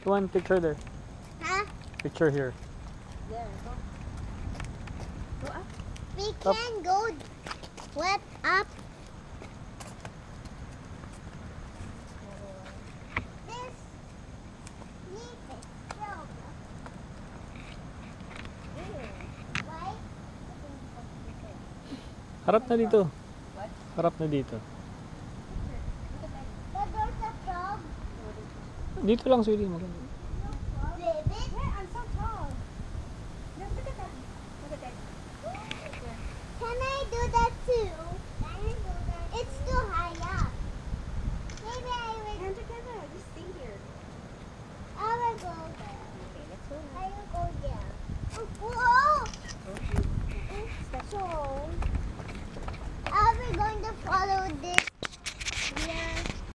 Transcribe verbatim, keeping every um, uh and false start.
One picture there. Huh? Picture here. There, go. Go up. We Up. can go. What up? This needs a job. Why? Harap na dito. What? Harap na dito. But there's a frog. Dito lang, sweetie. Maganda.